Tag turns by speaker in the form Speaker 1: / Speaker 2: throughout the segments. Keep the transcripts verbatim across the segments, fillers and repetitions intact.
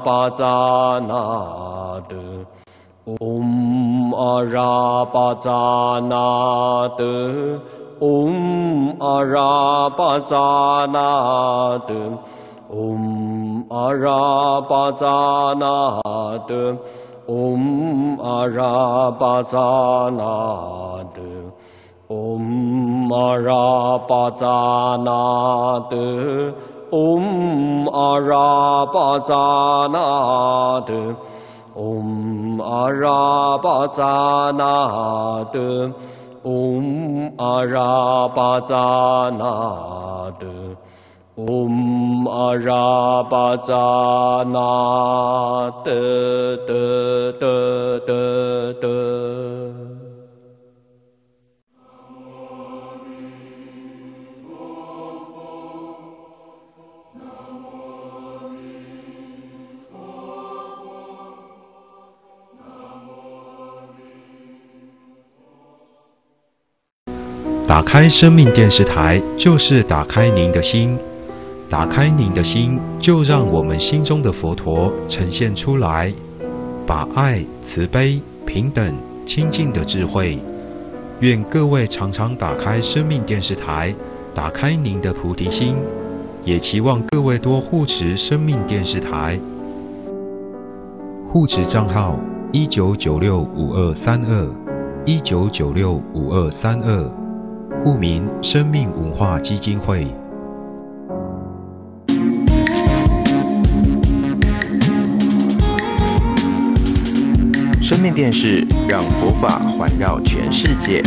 Speaker 1: 巴扎那德。Om Arabazanada Om Arabazanada Om Arabazanada Om Arabazanada Om Arabazanada Om Arabazanada Om Arabazanada Om Arabazanada Om Arabazanada da da da da
Speaker 2: 打开生命电视台，就是打开您的心。打开您的心，就让我们心中的佛陀呈现出来，把爱、慈悲、平等、清净的智慧。愿各位常常打开生命电视台，打开您的菩提心，也期望各位多护持生命电视台。护持账号：一九九六五二三二，一九九六五二三二。户名：生命文化基金会。
Speaker 3: 生命电视让佛法环绕全世界。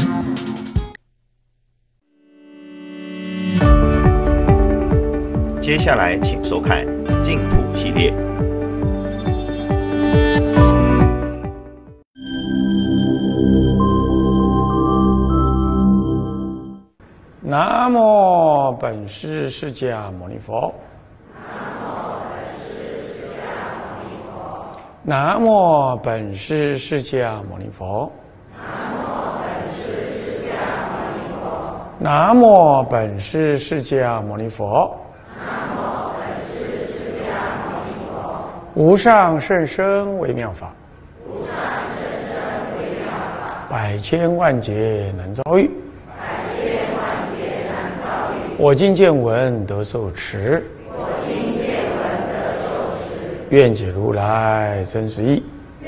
Speaker 3: 接下来，请收看净土系列。
Speaker 4: 南无本师释迦牟尼佛。南无本师释迦牟尼佛。南无本师释迦牟尼佛。无上甚深微妙法，百千万劫难遭遇。我今见闻得受持，愿解如来真实义。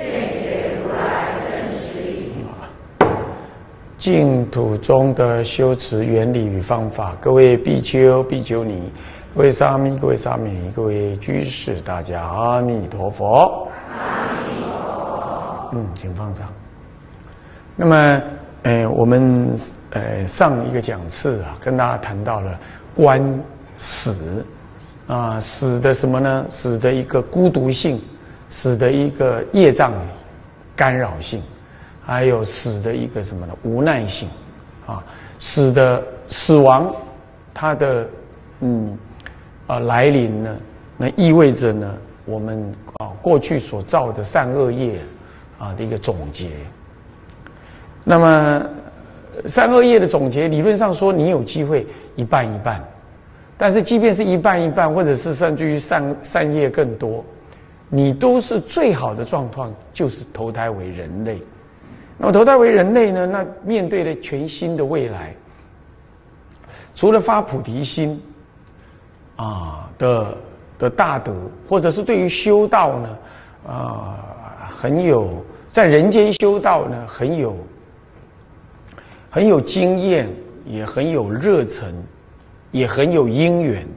Speaker 4: 净土中的修持原理与方法，各位比丘、比丘尼，各位沙弥、各位沙弥尼，各位居士，大家阿弥陀佛。阿弥陀佛。嗯，请放上。那么，呃，我们呃上一个讲次啊，跟大家谈到了观死啊，死的什么呢？死的一个孤独性，死的一个业障干扰性，还有死的一个什么呢？无奈性啊，死的死亡，它的嗯啊来临呢，那意味着呢，我们啊过去所造的善恶业啊的一个总结。那么善恶业的总结，理论上说你有机会一半一半，但是即便是一半一半，或者是甚至于善善业更多，你都是最好的状况，就是投胎为人类。那么投胎为人类呢，那面对了全新的未来，除了发菩提心啊的的大德，或者是对于修道呢，啊很有在人间修道呢很有很有经验，也很有热忱，也很有因缘，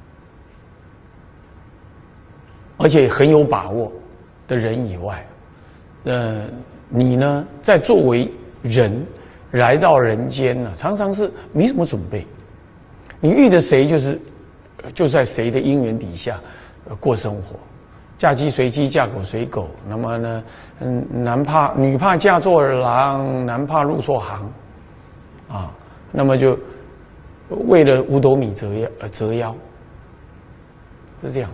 Speaker 4: 而且很有把握的人以外，呃，你呢，在作为人来到人间呢，常常是没什么准备，你遇的谁就是就在谁的因缘底下、呃、过生活，嫁鸡随鸡，嫁狗随狗。那么呢，嗯，男怕女怕嫁错郎，男怕入错行。啊，那么就为了五斗米折腰而折腰，是这样。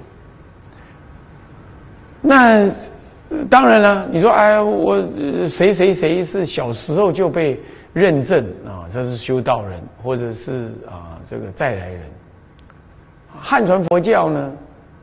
Speaker 4: 那当然了，你说哎，我谁谁谁是小时候就被认证啊，这是修道人，或者是啊这个再来人。汉传佛教呢，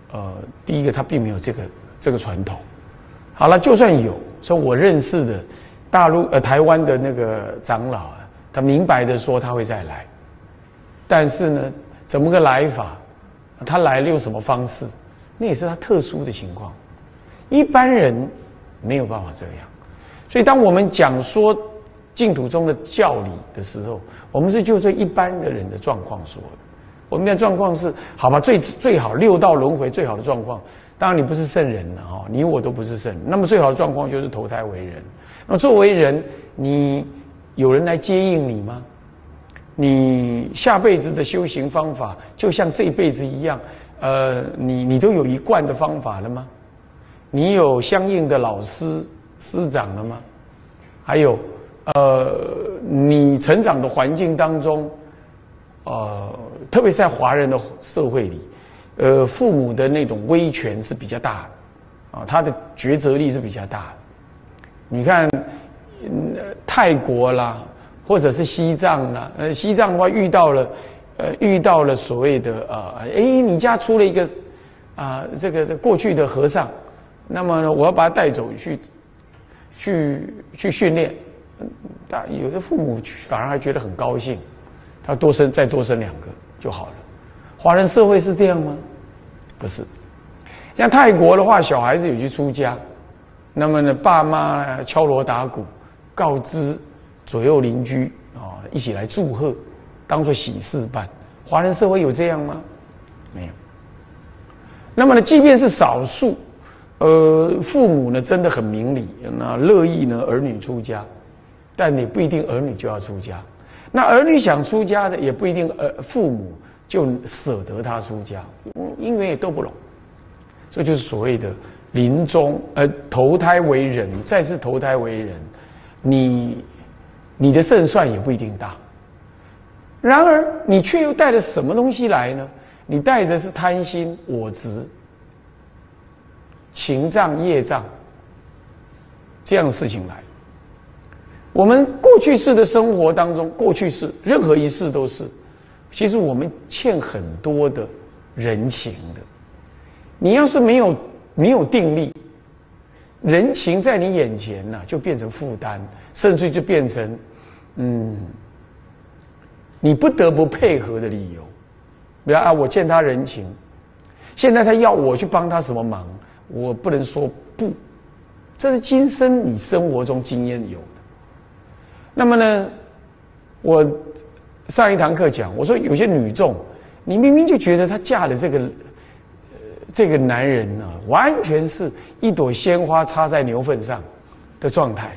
Speaker 4: 呃，第一个他并没有这个这个传统。好了，就算有，说我认识的大陆呃台湾的那个长老啊，他明白的说他会再来，但是呢，怎么个来法？他来了用什么方式？那也是他特殊的情况，一般人没有办法这样。所以，当我们讲说净土中的教理的时候，我们是就对一般的人的状况说的。我们的状况是，好吧，最最好六道轮回最好的状况，当然你不是圣人了哈，你我都不是圣人。那么最好的状况就是投胎为人。那么作为人，你有人来接应你吗？你下辈子的修行方法，就像这一辈子一样，呃，你你都有一贯的方法了吗？你有相应的老师师长了吗？还有，呃，你成长的环境当中，呃，特别是在华人的社会里，呃，父母的那种威权是比较大的，啊，他的抉择力是比较大的。你看，嗯，泰国啦。或者是西藏啦，呃，西藏的话遇到了，呃，遇到了所谓的呃，哎，你家出了一个啊、呃，这个这过去的和尚，那么呢，我要把他带走去，去去训练，但有的父母反而还觉得很高兴，他多生再多生两个就好了。华人社会是这样吗？不是，像泰国的话，小孩子有去出家，那么呢，爸妈敲锣打鼓，告知左右邻居啊、哦，一起来祝贺，当作喜事办。华人社会有这样吗？没有。那么呢，即便是少数，呃，父母呢真的很明理，那乐意呢儿女出家，但也不一定儿女就要出家。那儿女想出家的，也不一定呃父母就舍得他出家，因缘也都不拢。这就是所谓的临终呃投胎为人，再次投胎为人，你。你的胜算也不一定大，然而你却又带了什么东西来呢？你带着是贪心、我执、情障、业障这样的事情来。我们过去世的生活当中，过去世任何一世都是，其实我们欠很多的人情的。你要是没有没有定力，人情在你眼前呢、啊，就变成负担。甚至就变成，嗯，你不得不配合的理由。比如啊，我欠他人情，现在他要我去帮他什么忙，我不能说不，这是今生你生活中经验有的。那么呢，我上一堂课讲，我说有些女众，你明明就觉得她嫁的这个、呃、这个男人呢、啊，完全是一朵鲜花插在牛粪上的状态。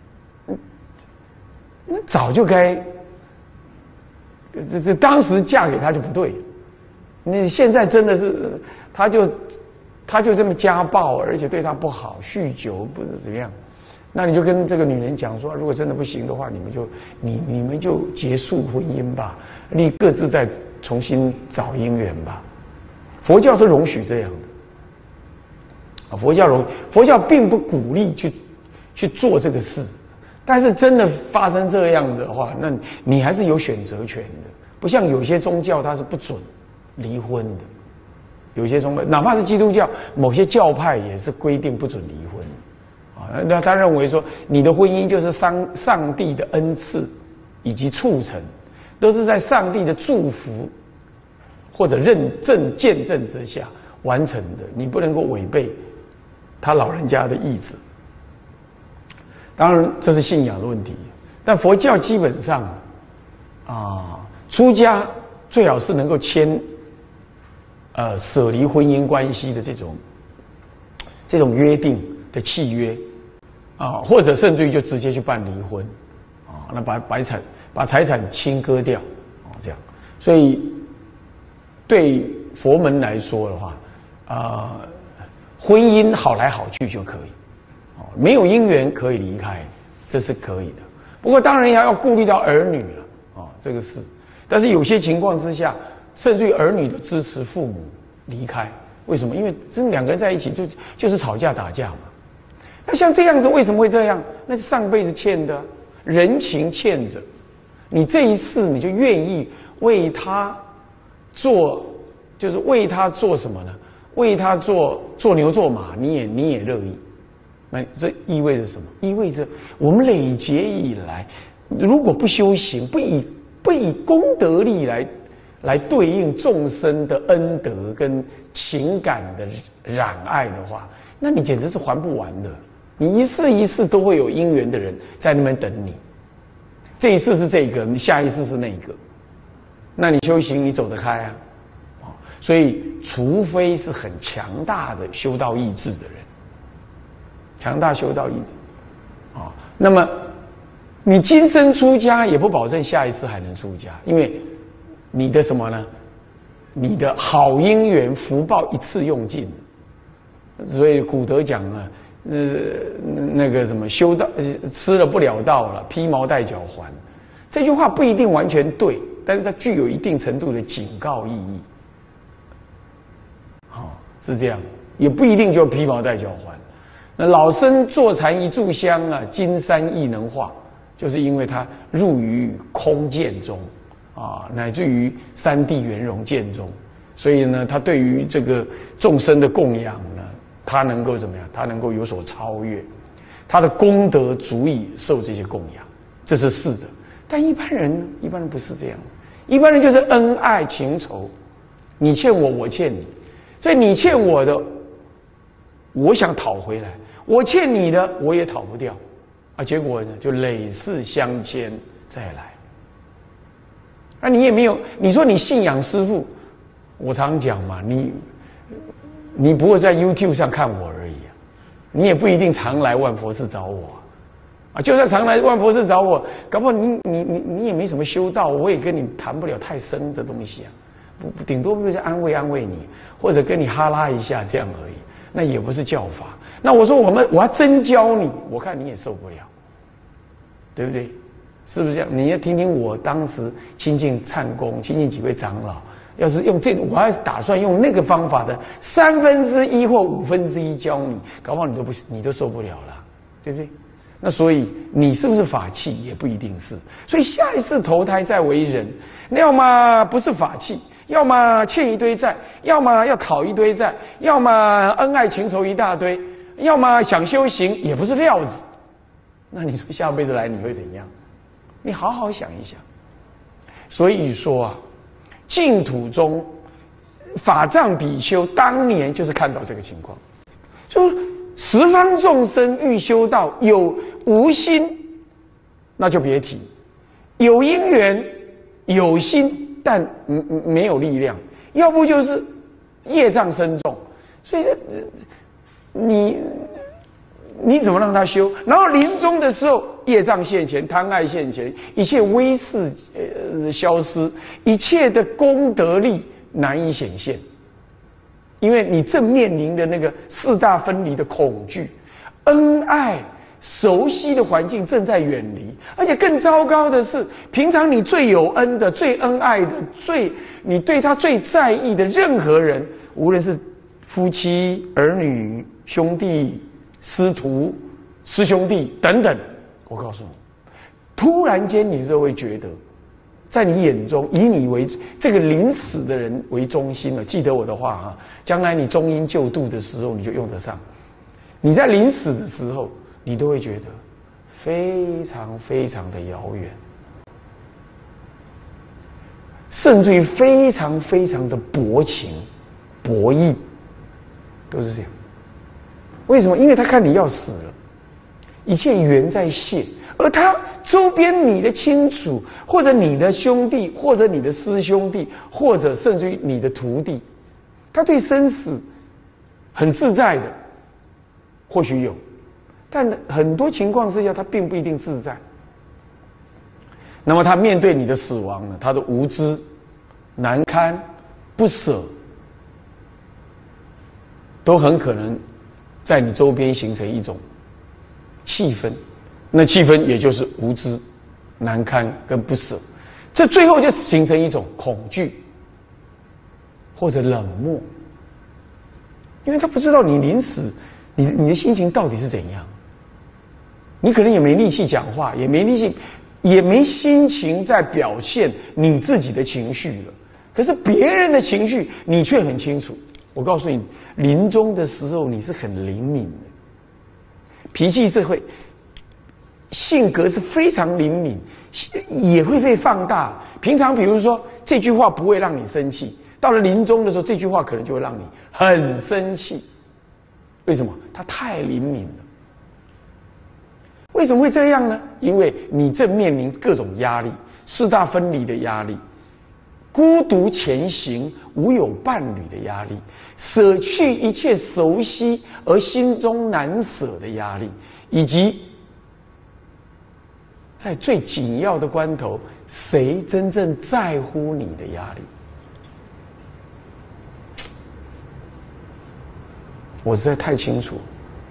Speaker 4: 那早就该，这这当时嫁给他就不对，你现在真的是，他就他就这么家暴，而且对他不好，酗酒不是怎么样，那你就跟这个女人讲说，如果真的不行的话，你们就你你们就结束婚姻吧，你各自再重新找姻缘吧。佛教是容许这样的，啊，佛教容佛教并不鼓励去去做这个事。但是真的发生这样的话，那你还是有选择权的，不像有些宗教它是不准离婚的，有些宗教哪怕是基督教，某些教派也是规定不准离婚，啊，那他认为说你的婚姻就是上上帝的恩赐以及促成，都是在上帝的祝福或者认证见证之下完成的，你不能够违背他老人家的意志。当然，这是信仰的问题，但佛教基本上，啊，出家最好是能够签，呃，舍离婚姻关系的这种，这种约定的契约，啊，或者甚至于就直接去办离婚，啊，那把财产把财产清割掉，啊，这样，所以对佛门来说的话，啊，婚姻好来好去就可以。没有姻缘可以离开，这是可以的。不过当然也要顾虑到儿女了，啊，这个是。但是有些情况之下，甚至于儿女都支持父母离开，为什么？因为真两个人在一起就就是吵架打架嘛。那像这样子为什么会这样？那是上辈子欠的人情欠着，你这一世你就愿意为他做，就是为他做什么呢？ 为他做做牛做马，你也你也乐意。那这意味着什么？意味着我们累劫以来，如果不修行，不以不以功德力来来对应众生的恩德跟情感的染爱的话，那你简直是还不完的。你一世一世都会有因缘的人在那边等你，这一世是这个，你下一世是那个，那你修行你走得开啊？所以，除非是很强大的修道意志的人，强大修道意志，啊，那么你今生出家也不保证下一世还能出家，因为你的什么呢？你的好因缘福报一次用尽，所以古德讲啊，呃，那个什么修道吃了不了道了，披毛戴脚还，这句话不一定完全对，但是它具有一定程度的警告意义。是这样，也不一定就披毛戴脚还。那老僧坐禅一炷香啊，金山亦能化，就是因为他入于空见中啊，乃至于三地圆融见中，所以呢，他对于这个众生的供养呢，他能够怎么样？他能够有所超越，他的功德足以受这些供养，这是是的。但一般人呢，一般人不是这样，一般人就是恩爱情仇，你欠我，我欠你。所以你欠我的，我想讨回来；我欠你的，我也讨不掉，啊，结果呢就累世相牵再来。啊，你也没有，你说你信仰师父，我常讲嘛，你你不过在 YouTube 上看我而已啊，你也不一定常来万佛寺找我啊，啊，就算常来万佛寺找我，搞不好你你你你也没什么修道，我也跟你谈不了太深的东西啊。不，顶多就是安慰安慰你，或者跟你哈拉一下这样而已，那也不是教法。那我说我们我要真教你，我看你也受不了，对不对？是不是这样？你要听听我当时亲近忏公，亲近几位长老，要是用这个，我要打算用那个方法的三分之一或五分之一教你，搞不好你都不你都受不了了，对不对？那所以你是不是法器也不一定是，所以下一次投胎再为人，要么不是法器。要么欠一堆债，要么要讨一堆债，要么恩爱情仇一大堆，要么想修行也不是料子。那你说下辈子来你会怎样？你好好想一想。所以说啊，净土中法藏比丘当年就是看到这个情况，就十方众生欲修道，有无心那就别提，有因缘有心。但没有力量，要不就是业障深重，所以这你你怎么让他修？然后临终的时候，业障现前，贪爱现前，一切威势呃消失，一切的功德力难以显现，因为你正面临的那个四大分离的恐惧，恩爱。熟悉的环境正在远离，而且更糟糕的是，平常你最有恩的、最恩爱的、最你对他最在意的任何人，无论是夫妻、儿女、兄弟、师徒、师兄弟等等，我告诉你，突然间你就会觉得，在你眼中以你为这个临死的人为中心了。记得我的话哈，将来你中阴救度的时候，你就用得上。你在临死的时候。你都会觉得非常非常的遥远，甚至于非常非常的薄情、博弈，都是这样。为什么？因为他看你要死了，一切缘在现，而他周边你的亲属，或者你的兄弟，或者你的师兄弟，或者甚至于你的徒弟，他对生死很自在的，或许有。但很多情况之下，他并不一定自在。那么他面对你的死亡呢？他的无知、难堪、不舍，都很可能在你周边形成一种气氛。那气氛也就是无知、难堪跟不舍，这最后就形成一种恐惧或者冷漠，因为他不知道你临死，你你的心情到底是怎样。你可能也没力气讲话，也没力气，也没心情在表现你自己的情绪了。可是别人的情绪，你却很清楚。 我告诉你，临终的时候你是很灵敏的，脾气是会，性格是非常灵敏，也会被放大。平常比如说这句话不会让你生气，到了临终的时候，这句话可能就会让你很生气。为什么？它太灵敏了。为什么会这样呢？因为你正面临各种压力，四大分离的压力，孤独前行无有伴侣的压力，舍去一切熟悉而心中难舍的压力，以及在最紧要的关头，谁真正在乎你的压力。我实在太清楚，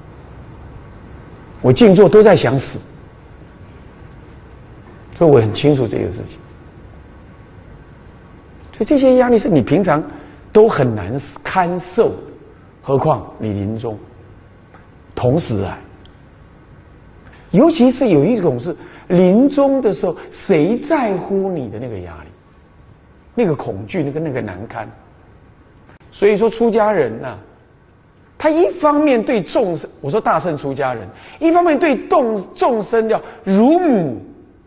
Speaker 4: 我静坐都在想死，所以我很清楚这个事情。所以这些压力是你平常都很难堪受的，何况你临终同时来。尤其是有一种是临终的时候，谁在乎你的那个压力、那个恐惧、那个那个难堪。所以说出家人啊，他一方面对众生，我说大乘出家人，一方面对众众生要如母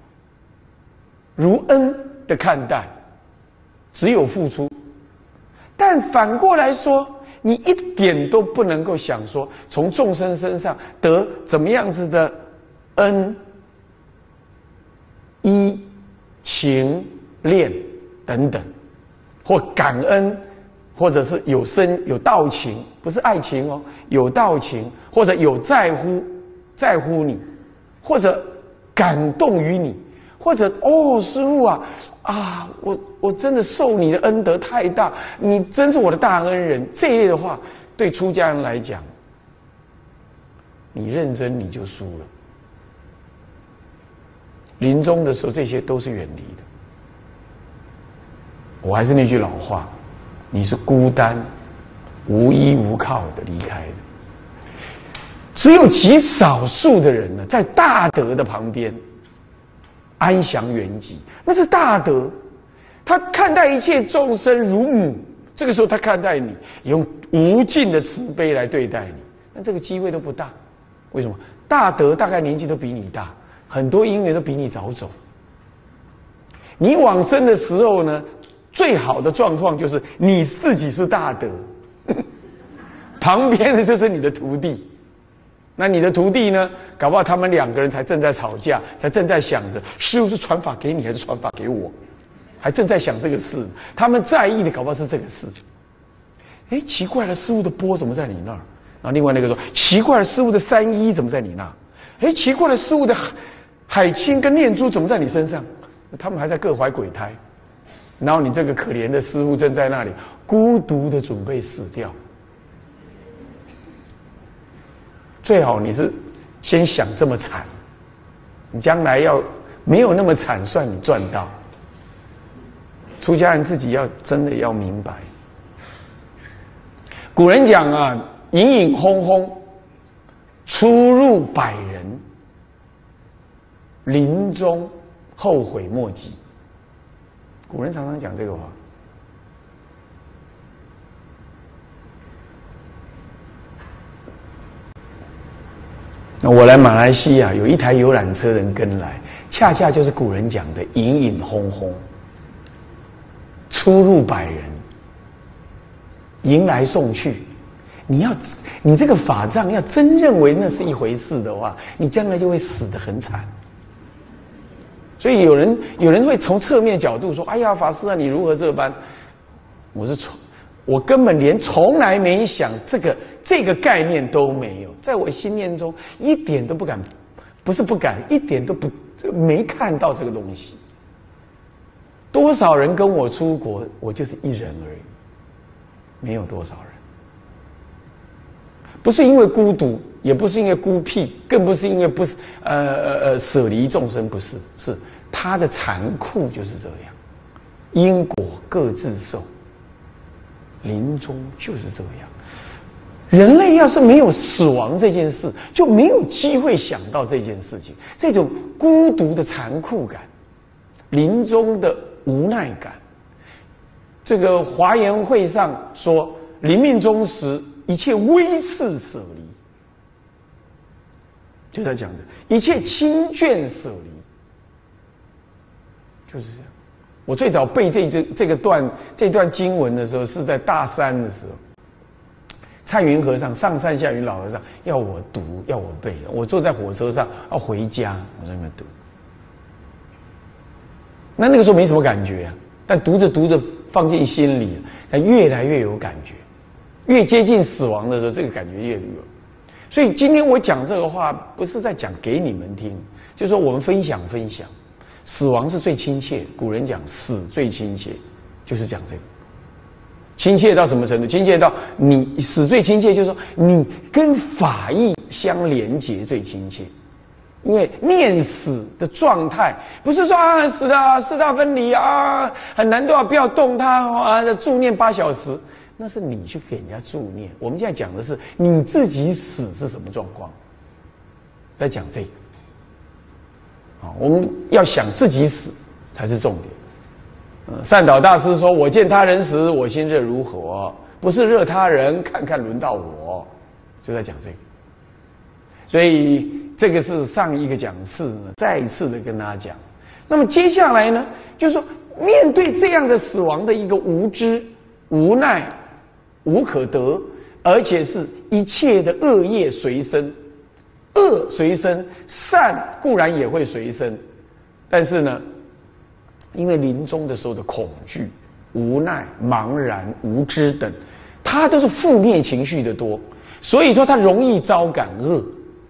Speaker 4: 如恩的看待，只有付出。但反过来说，你一点都不能够想说从众生身上得怎么样子的恩、依、情、恋等等，或感恩，或者是有生有道情，不是爱情哦，有道情，或者有在乎在乎你，或者感动于你，或者哦师父啊啊我我真的受你的恩德太大，你真是我的大恩人，这一类的话，对出家人来讲，你认真你就输了。临终的时候，这些都是远离的。我还是那句老话，你是孤单、无依无靠的离开的。只有极少数的人呢，在大德的旁边安详圆寂，那是大德。他看待一切众生如母，这个时候他看待你，用无尽的慈悲来对待你，但这个机会都不大。为什么？大德大概年纪都比你大，很多因缘都比你早走。你往生的时候呢，最好的状况就是你自己是大德，旁边的就是你的徒弟。那你的徒弟呢，搞不好他们两个人才正在吵架，才正在想着师父是传法给你还是传法给我，还正在想这个事。他们在意的搞不好是这个事。哎，奇怪了，师父的钵怎么在你那儿？然后另外那个说，奇怪了，师父的三衣怎么在你那儿？哎，奇怪了，师父的海青跟念珠怎么在你身上？他们还在各怀鬼胎，然后你这个可怜的师父正在那里孤独的准备死掉。最好你是先想这么惨，你将来要没有那么惨，算你赚到。出家人自己要真的要明白，古人讲啊，隐隐轰轰，出入百人，临终后悔莫及。古人常常讲这个话。那我来马来西亚，有一台游览车人跟来，恰恰就是古人讲的隐隐轰轰，出入百人，迎来送去。你要你这个法藏要真认为那是一回事的话，你将来就会死得很惨。所以有人有人会从侧面角度说：“哎呀，法师啊，你如何这般？”我是从我根本连从来没想这个这个概念都没有，在我心念中一点都不敢，不是不敢，一点都不没看到这个东西。多少人跟我出国，我就是一人而已，没有多少人。不是因为孤独，也不是因为孤僻，更不是因为不是呃呃呃舍离众生，不是，是他的残酷就是这样，因果各自受，临终就是这样。人类要是没有死亡这件事，就没有机会想到这件事情，这种孤独的残酷感，临终的无奈感。这个华严会上说， 临命终时，一切微事舍离，就他讲的，一切亲眷舍离，就是这样。我最早背这这这个段这段经文的时候，是在大三的时候，蔡云和尚、上善下云老和尚要我读，要我背。我坐在火车上要回家，我在那边读。那那个时候没什么感觉啊，但读着读着放进心里，但越来越有感觉。越接近死亡的时候，这个感觉越有。所以今天我讲这个话，不是在讲给你们听，就是说我们分享分享。死亡是最亲切，古人讲死最亲切，就是讲这个。亲切到什么程度？亲切到你死最亲切，就是说你跟法义相连结最亲切。因为念死的状态，不是说啊死了四大分离啊，很难度啊，不要动它啊，助念八小时。那是你去给人家助念，我们现在讲的是你自己死是什么状况，在讲这个。啊，我们要想自己死才是重点。嗯，善导大师说：“我见他人时，我心热如火，不是热他人，看看轮到我。”就在讲这个。所以这个是上一个讲次呢，再一次的跟大家讲。那么接下来呢，就是说面对这样的死亡的一个无知、无奈、无可得，而且是一切的恶业随身，恶随身，善固然也会随身，但是呢，因为临终的时候的恐惧、无奈、茫然、无知等，它都是负面情绪的多，所以说它容易招感恶。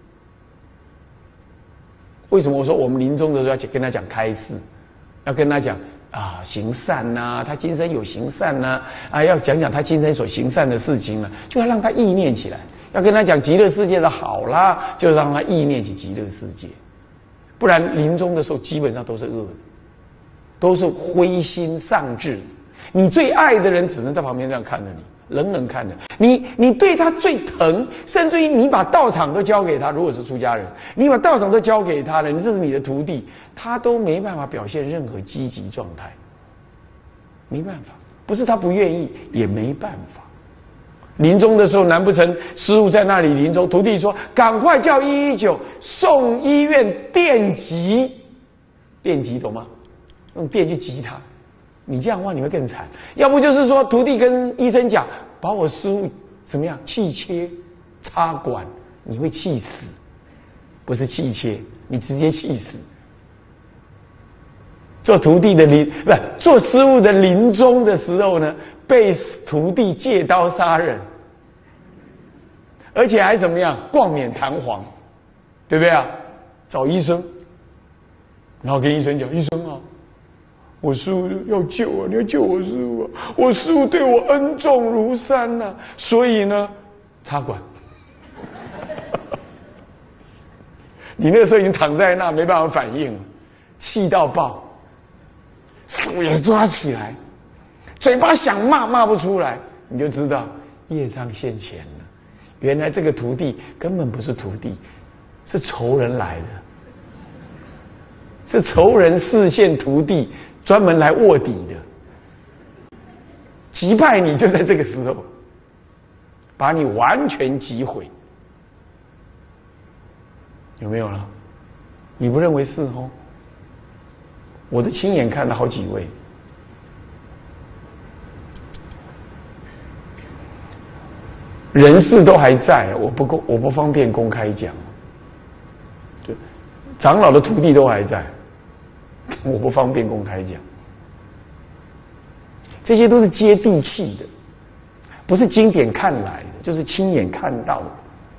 Speaker 4: 为什么我说我们临终的时候要跟他讲开示，要跟他讲啊行善呐、啊，他今生有行善呐、啊，啊要讲讲他今生所行善的事情了、啊，就要让他意念起来。要跟他讲极乐世界的好啦，就让他意念起极乐世界，不然临终的时候基本上都是恶的，都是灰心丧志。你最爱的人只能在旁边这样看着你，冷冷看着你，你对他最疼，甚至于你把道场都交给他，如果是出家人，你把道场都交给他了，你这是你的徒弟，他都没办法表现任何积极状态，没办法，不是他不愿意，也没办法。临终的时候，难不成师父在那里临终？徒弟说：“赶快叫一一九送医院电击，电击懂吗？用电去击他。你这样的话，你会更惨。要不就是说，徒弟跟医生讲，把我师父怎么样气切、插管，你会气死，不是气切，你直接气死。做徒弟的临不是做师父的临终的时候呢？”被徒弟借刀杀人，而且还怎么样冠冕堂皇，对不对啊？找医生，然后跟医生讲：“医生啊，我师父要救啊，你要救我师父啊！我师父对我恩重如山呐、啊，所以呢，插管。”你那个时候已经躺在那，没办法反应了，气到爆，手也抓起来。嘴巴想骂骂不出来，你就知道业障现前了。原来这个徒弟根本不是徒弟，是仇人来的，是仇人视线徒弟，专门来卧底的。击败你就在这个时候，把你完全击毁，有没有了？你不认为是哦？我的亲眼看了好几位。人事都还在，我不公，我不方便公开讲。就长老的徒弟都还在，我不方便公开讲。这些都是接地气的，不是经典看来的，就是亲眼看到的。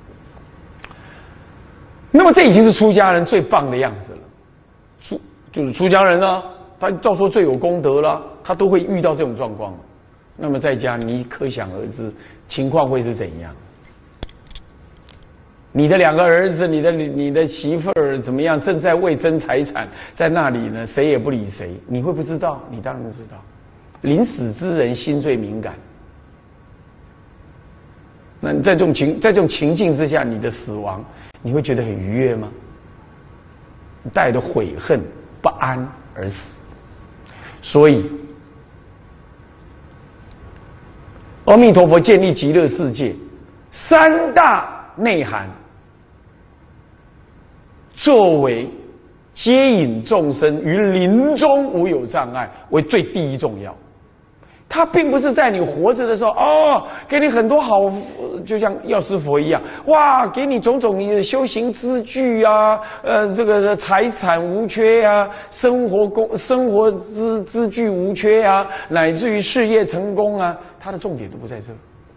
Speaker 4: 那么这已经是出家人最棒的样子了。出就是出家人啊，他照说最有功德了，他都会遇到这种状况。那么在家，你可想而知。情况会是怎样？你的两个儿子，你的你的媳妇儿怎么样？正在为争财产，在那里呢，谁也不理谁。你会不知道？你当然知道。临死之人心最敏感。那你在这种情在这种情境之下，你的死亡，你会觉得很愉悦吗？你带着悔恨、不安而死，所以。 阿弥陀佛建立极乐世界，三大内涵，作为接引众生于临终无有障碍为最第一重要。他并不是在你活着的时候哦，给你很多好，就像药师佛一样，哇，给你种种修行资具啊，呃，这个财产无缺啊，生活工生活资资具无缺啊，乃至于事业成功啊，他的重点都不在这。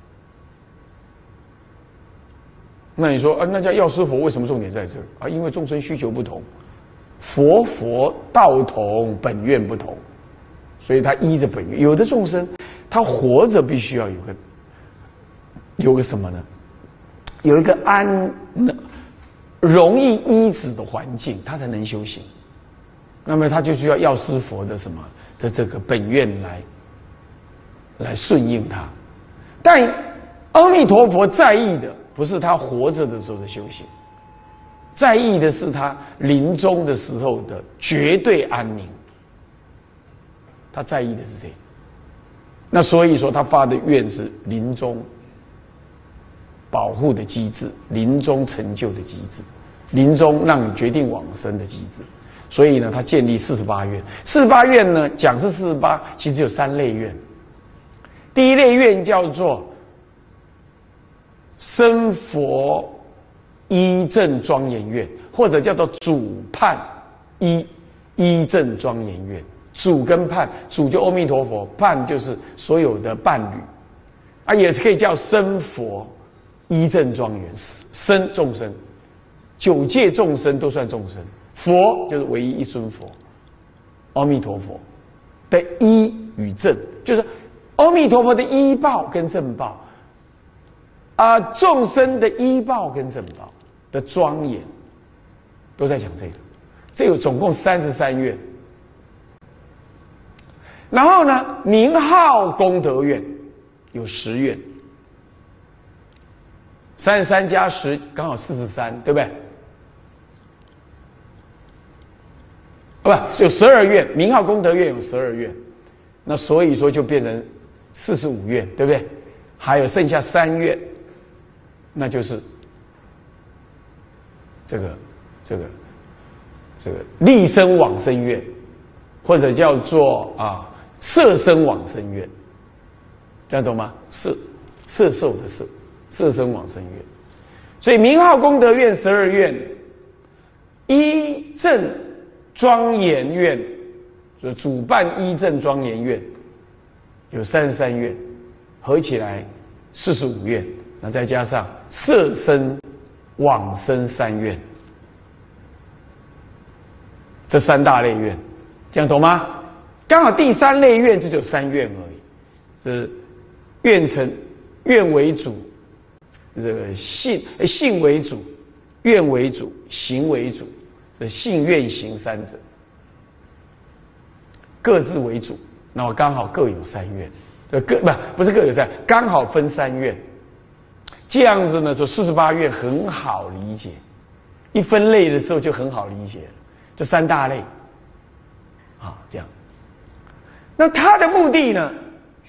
Speaker 4: 那你说啊，那叫药师佛为什么重点在这啊？因为众生需求不同，佛佛道同，本愿不同。所以他依着本愿，有的众生他活着必须要有个有个什么呢？有一个安容易依止的环境，他才能修行。那么他就需要药师佛的什么的这个本愿来来顺应他。但阿弥陀佛在意的不是他活着的时候的修行，在意的是他临终的时候的绝对安宁。他在意的是这个，那所以说他发的愿是临终保护的机制，临终成就的机制，临终让你决定往生的机制。所以呢，他建立四十八愿。四十八愿呢，讲是四十八，其实有三类愿。第一类愿叫做生佛依正庄严愿，或者叫做主盼依依正庄严愿。主跟盼，主就阿弥陀佛，盼就是所有的伴侣，啊，也是可以叫生佛依正庄严，生众生，九界众生都算众生，佛就是唯一一尊佛，阿弥陀佛的依与正，就是阿弥陀佛的依报跟正报，啊，众生的依报跟正报的庄严，都在讲这个，这有总共三十三愿。然后呢，名号功德愿有十愿，三十三加十刚好四十三，对不对？啊，不，有十二愿，名号功德愿有十二愿，那所以说就变成四十五愿，对不对？还有剩下三愿，那就是这个这个这个立生往生愿，或者叫做啊。色身往生愿，这样懂吗？色色受的色，色身往生愿。所以名号功德愿十二愿，依正庄严愿，就主办依正庄严愿有三十三愿，合起来四十五愿，那再加上色身往生三愿，这三大类愿，这样懂吗？刚好第三类愿只有三愿而已，是愿成愿为主，这个信信为主，愿为主，行为主，这信愿行三者各自为主，那么刚好各有三愿，就各不不是各有三，刚好分三愿，这样子呢，说四十八愿很好理解，一分类的时候就很好理解了，就三大类，啊，这样。那他的目的呢，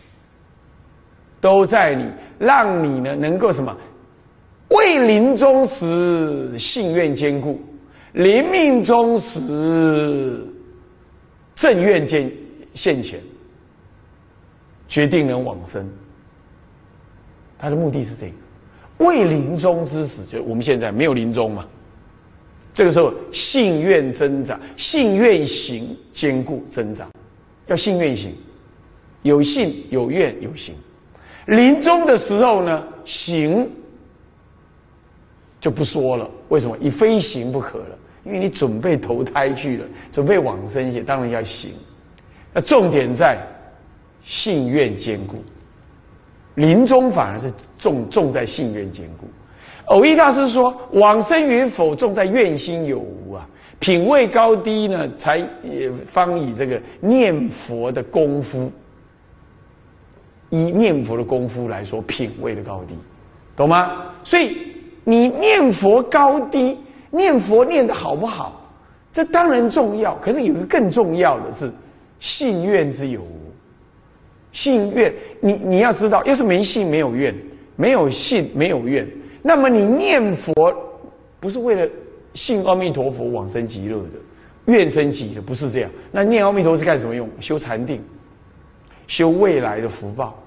Speaker 4: 都在你让你呢能够什么，为临终时信愿坚固，临命终时正愿见现前，决定能往生。他的目的是这个，为临终之时，就我们现在没有临终嘛，这个时候信愿增长，信愿行坚固增长。要信愿行，有信有愿有行。临终的时候呢，行就不说了。为什么？以非行不可了，因为你准备投胎去了，准备往生去，当然要行。那重点在信愿坚固，临终反而是重重在信愿坚固。偶益大师说，往生与否重在愿心有无啊。品位高低呢，才方以这个念佛的功夫，以念佛的功夫来说，品位的高低，懂吗？所以你念佛高低，念佛念得好不好，这当然重要。可是有一个更重要的是信愿之有无。 信愿，你你要知道，要是没信没有愿，没有信没有愿，那么你念佛不是为了信阿弥陀佛往生极乐的，愿生极乐不是这样。那念阿弥陀佛是干什么用？修禅定，修未来的福报。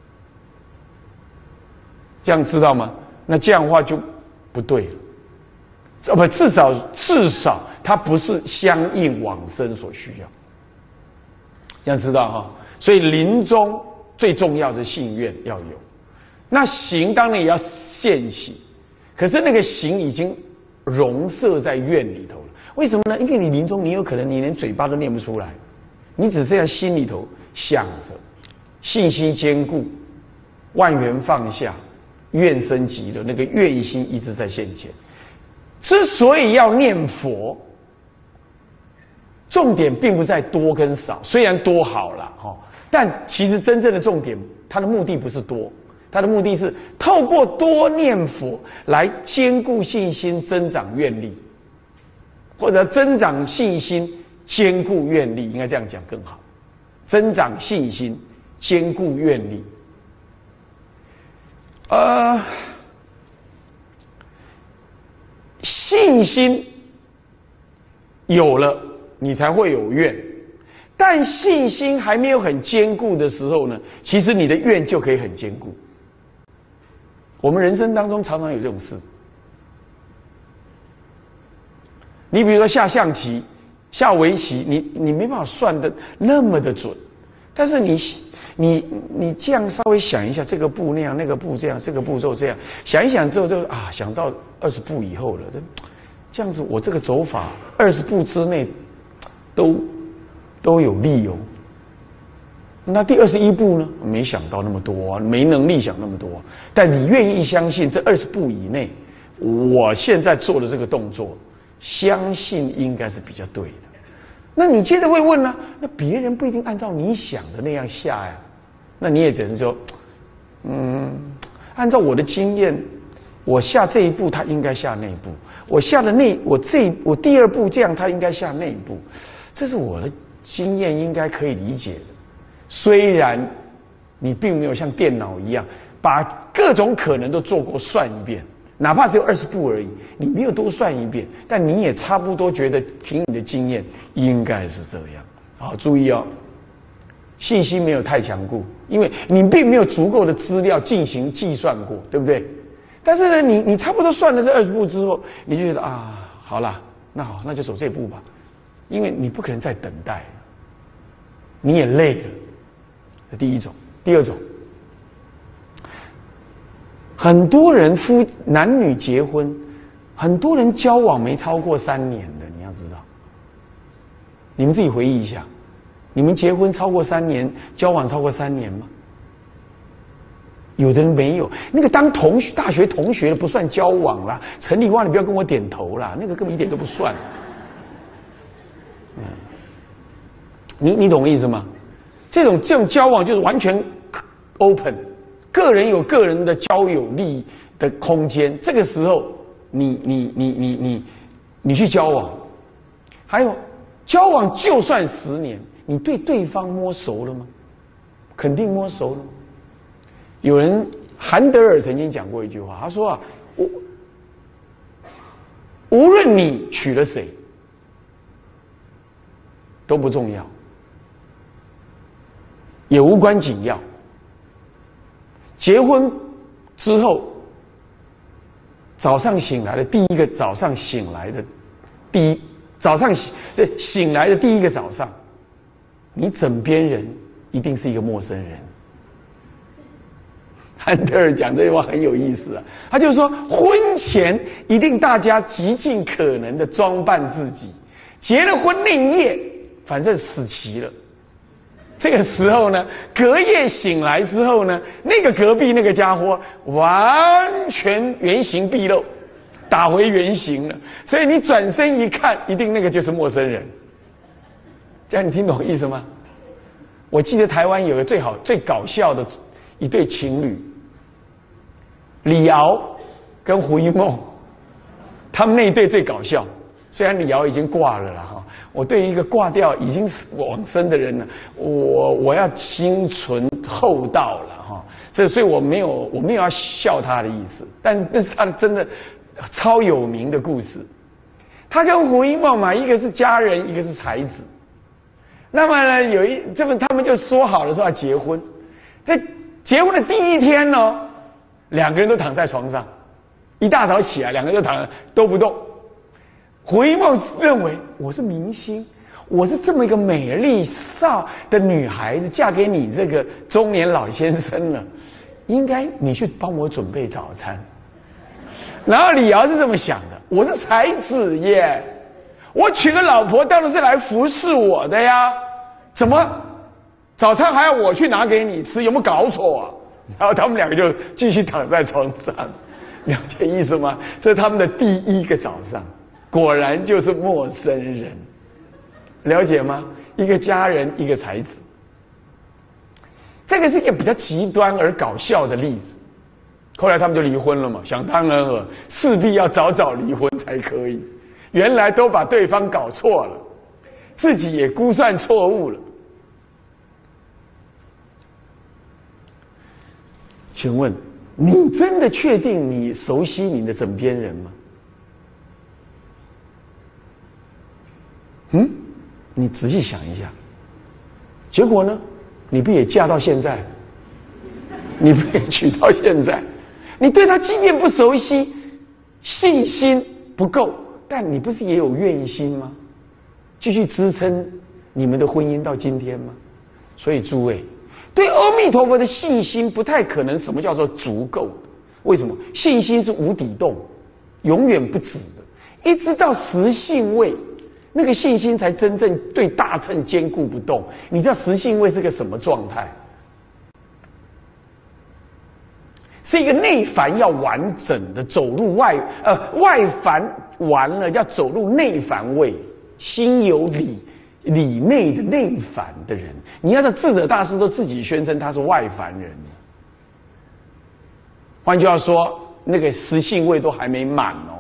Speaker 4: 这样知道吗？那这样的话就不对了。哦不，至少至少它不是相应往生所需要。这样知道哈？所以临终最重要的信愿要有，那行当然也要现行，可是那个行已经融摄在愿里头了。为什么呢？因为你临终，你有可能你连嘴巴都念不出来，你只是在心里头想着，信心坚固，万缘放下，愿生极乐，那个愿心一直在现前。之所以要念佛，重点并不在多跟少，虽然多好了哈。但其实真正的重点，它的目的不是多，它的目的是透过多念佛来坚固信心、增长愿力，或者增长信心、坚固愿力，应该这样讲更好。增长信心、坚固愿力。呃，信心有了，你才会有愿。但信心还没有很坚固的时候呢，其实你的愿就可以很坚固。我们人生当中常常有这种事。你比如说下象棋、下围棋，你你没办法算的那么的准，但是你你你这样稍微想一下，这个步那样，那个步这样，这个步骤这样，想一想之后就啊，想到二十步以后了，这样子我这个走法二十步之内都。都有利哦。那第二十一步呢？没想到那么多啊，没能力想那么多啊。但你愿意相信这二十步以内，我现在做的这个动作，相信应该是比较对的。那你接着会问呢？那别人不一定按照你想的那样下呀。那你也只能说，嗯，按照我的经验，我下这一步，他应该下那一步；我下的那我这我第二步这样，他应该下那一步。这是我的经验应该可以理解的，虽然你并没有像电脑一样把各种可能都做过算一遍，哪怕只有二十步而已，你没有多算一遍，但你也差不多觉得凭你的经验应该是这样。好，注意哦，信心没有太强固，因为你并没有足够的资料进行计算过，对不对？但是呢，你你差不多算了这二十步之后，你就觉得啊，好啦，那好，那就走这步吧，因为你不可能再等待。你也累了，这第一种。第二种，很多人夫男女结婚，很多人交往没超过三年的，你要知道。你们自己回忆一下，你们结婚超过三年，交往超过三年吗？有的人没有，那个当同学、大学同学的不算交往啦。陈立花，你不要跟我点头啦，那个根本一点都不算。嗯。你你懂我意思吗？这种这种交往就是完全 open， 个人有个人的交友利益的空间。这个时候，你你你你你你去交往，还有交往就算十年，你对对方摸熟了吗？肯定摸熟了。有人韩德尔曾经讲过一句话，他说啊，我无论你娶了谁都不重要。也无关紧要。结婚之后，早上醒来的第一个早上醒来的第一早上醒对醒来的第一个早上，你枕边人一定是一个陌生人。汉德尔讲这句话很有意思啊，他就说婚前一定大家极尽可能的装扮自己，结了婚那一夜，反正死齐了。这个时候呢，隔夜醒来之后呢，那个隔壁那个家伙完全原形毕露，打回原形了。所以你转身一看，一定那个就是陌生人。这样你听懂意思吗？我记得台湾有个最好最搞笑的一对情侣，李敖跟胡一梦，他们那一对最搞笑。 虽然李敖已经挂了啦哈，我对于一个挂掉已经往生的人呢，我我要心存厚道了哈。这所以我没有我没有要笑他的意思，但那是他的真的超有名的故事。他跟胡因梦嘛，一个是家人，一个是才子。那么呢，有一这么他们就说好了说要结婚，在结婚的第一天呢，两个人都躺在床上，一大早起来，两个人都躺着都不动。胡因梦认为我是明星，我是这么一个美丽少的女孩子，嫁给你这个中年老先生了，应该你去帮我准备早餐。然后李敖是这么想的，我是才子耶，我娶个老婆当然是来服侍我的呀，怎么早餐还要我去拿给你吃，有没有搞错啊？然后他们两个就继续躺在床上，了解意思吗？这是他们的第一个早上，果然就是陌生人，了解吗？一个家人，一个才子。这个是一个比较极端而搞笑的例子。后来他们就离婚了嘛，想当然了，势必要早早离婚才可以。原来都把对方搞错了，自己也估算错误了。请问，你真的确定你熟悉你的枕边人吗？嗯，你仔细想一下。结果呢，你不也嫁到现在？你不也娶到现在？你对他即便不熟悉，信心不够，但你不是也有愿心吗？继续支撑你们的婚姻到今天吗？所以诸位，对阿弥陀佛的信心不太可能什么叫做足够。为什么？信心是无底洞，永远不止的，一直到十信位，那个信心才真正对大乘坚固不动。你知道十信位是个什么状态？是一个内凡要完整的走入外，呃，外凡完了要走入内凡位，心有理理内的内凡的人。你要知道智者大师都自己宣称他是外凡人。换句话说，那个十信位都还没满哦。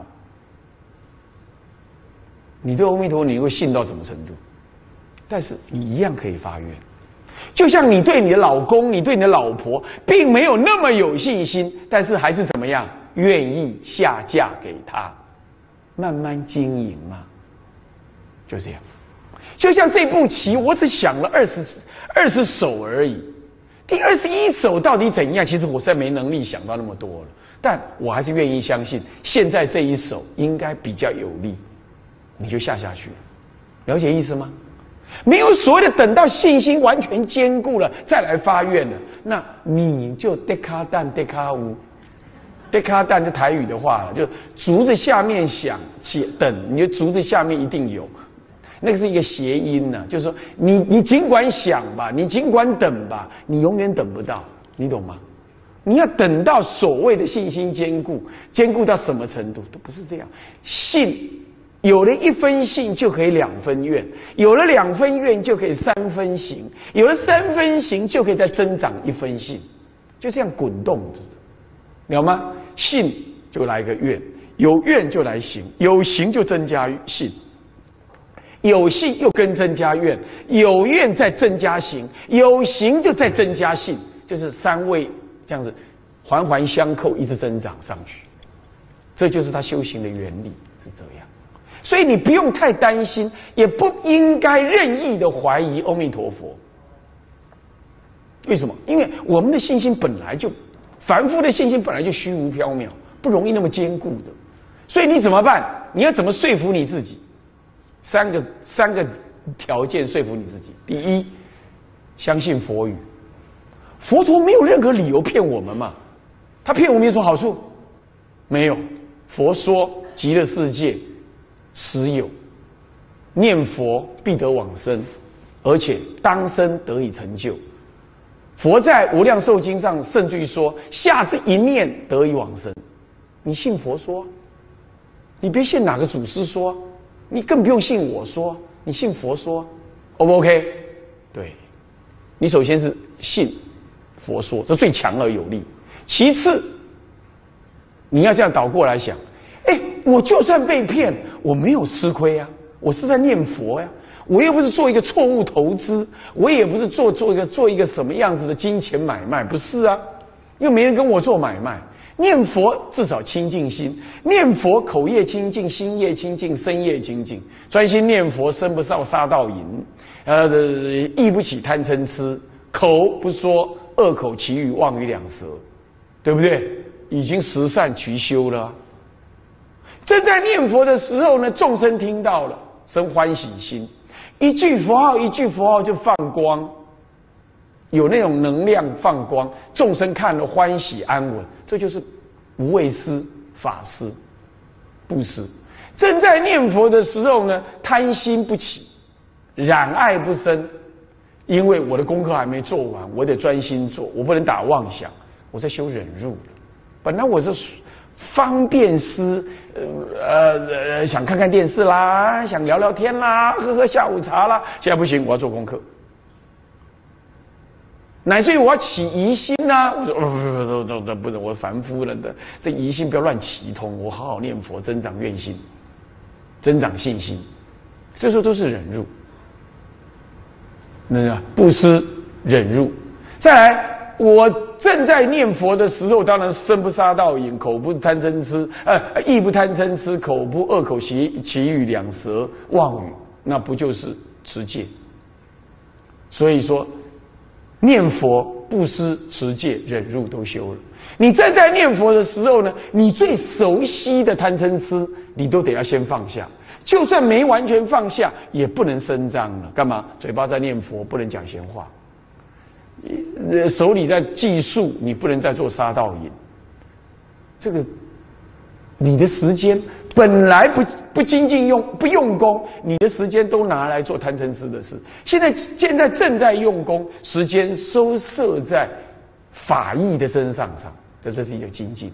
Speaker 4: 你对阿弥陀佛你会信到什么程度？但是你一样可以发愿。就像你对你的老公，你对你的老婆，并没有那么有信心，但是还是怎么样，愿意下嫁给他，慢慢经营嘛，就这样。就像这步棋，我只想了二十二十手而已，第二十一手到底怎样？其实我实在没能力想到那么多了，但我还是愿意相信，现在这一手应该比较有利，你就下下去，了解意思吗？没有所谓的等到信心完全坚固了再来发愿了，那你就得卡蛋得卡乌，得卡蛋是台语的话了，就竹子下面想等，你的竹子下面一定有，那个是一个谐音呢、啊，就是说你你尽管想吧，你尽管等吧，你永远等不到，你懂吗？你要等到所谓的信心坚固，坚固到什么程度都不是这样，信。有了一分信就可以两分愿，有了两分愿就可以三分行，有了三分行就可以再增长一分信，就这样滚动着，了吗？信就来个愿，有愿就来行，有行就增加信，有信又跟增加愿，有愿再增加行，有行就再增加信，就是三位这样子环环相扣，一直增长上去，这就是他修行的原理，是这样。所以你不用太担心，也不应该任意的怀疑阿弥陀佛。为什么？因为我们的信心本来就，凡夫的信心本来就虚无缥缈，不容易那么坚固的。所以你怎么办？你要怎么说服你自己？三个三个条件说服你自己。第一，相信佛语。佛陀没有任何理由骗我们嘛，他骗我们有什么好处？没有。佛说极乐世界实有，念佛必得往生，而且当生得以成就。佛在《无量寿经》上甚至于说，下至一念得以往生。你信佛说，你别信哪个祖师说，你更不用信我说，你信佛说 ，O 不 OK？ 对，你首先是信佛说，这最强而有力。其次，你要这样倒过来想，哎，我就算被骗， 我没有吃亏啊，我是在念佛呀，我又不是做一个错误投资，我也不是做做一个做一个什么样子的金钱买卖，不是啊，又没人跟我做买卖。念佛至少清净心，念佛口业清净，心业清净，身业清净，专心念佛，身不受杀盗淫，呃，意不起贪嗔痴，口不说恶口绮语，妄语两舌，对不对？已经十善齐修了。正在念佛的时候呢，众生听到了，生欢喜心，一句佛号一句佛号就放光，有那种能量放光，众生看了欢喜安稳，这就是无畏施法施布施。正在念佛的时候呢，贪心不起，染爱不生，因为我的功课还没做完，我得专心做，我不能打妄想，我在修忍辱了。本来我是方便施，呃呃想看看电视啦，想聊聊天啦，喝喝下午茶啦，现在不行，我要做功课。乃至于我要起疑心啊，我说不不不不不是我凡夫了的，这疑心不要乱起通，我好好念佛，增长愿心，增长信心，这时候都是忍辱。那个布施忍辱，再来，我正在念佛的时候，当然身不杀盗淫，口不贪嗔痴，呃，意不贪嗔痴，口不恶口绮绮语两舌妄语，那不就是持戒？所以说，念佛、布施、持戒、忍辱都修了。你正在念佛的时候呢，你最熟悉的贪嗔痴，你都得要先放下。就算没完全放下，也不能声张了。干嘛？嘴巴在念佛，不能讲闲话；手里在计数，你不能再做杀盗淫。这个，你的时间本来不不精进用不用功，你的时间都拿来做贪嗔痴的事。现在现在正在用功，时间收摄在法义的身上上，这这是一个精进。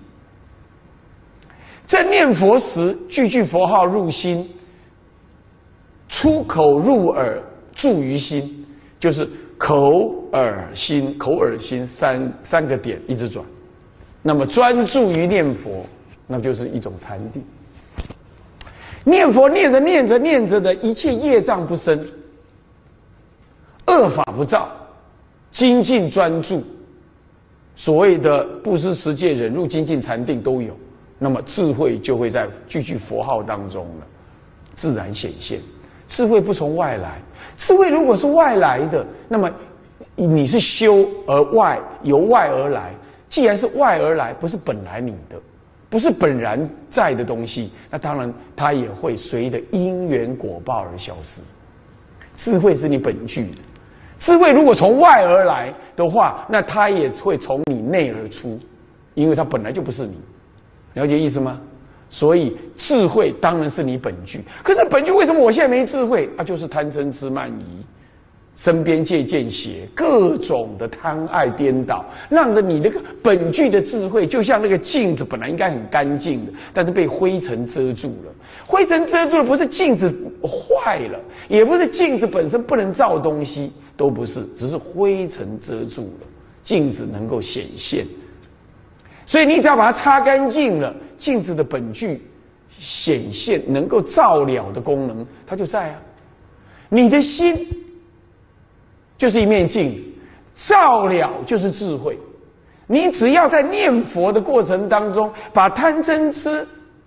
Speaker 4: 在念佛时，句句佛号入心。出口入耳，住于心，就是口耳心、口耳心三三个点一直转。那么专注于念佛，那就是一种禅定。念佛念着念着念着的一切业障不生，恶法不造，精进专注，所谓的布施、持戒、忍辱、精进、禅定都有。那么智慧就会在句句佛号当中了，自然显现。智慧不从外来，智慧如果是外来的，那么你是修而外，由外而来。既然是外而来，不是本来你的，不是本然在的东西，那当然它也会随着因缘果报而消失。智慧是你本具的，智慧如果从外而来的话，那它也会从你内而出，因为它本来就不是你。了解意思吗？所以智慧当然是你本具，可是本具为什么我现在没智慧啊？就是贪嗔痴慢疑、身边戒见邪，各种的贪爱颠倒，让着你那个本具的智慧，就像那个镜子，本来应该很干净的，但是被灰尘遮住了。灰尘遮住了，不是镜子坏了，也不是镜子本身不能照东西，都不是，只是灰尘遮住了，镜子能够显现。所以你只要把它擦干净了，镜子的本具显现能够照了的功能，它就在啊。你的心就是一面镜子，照了就是智慧。你只要在念佛的过程当中，把贪嗔痴、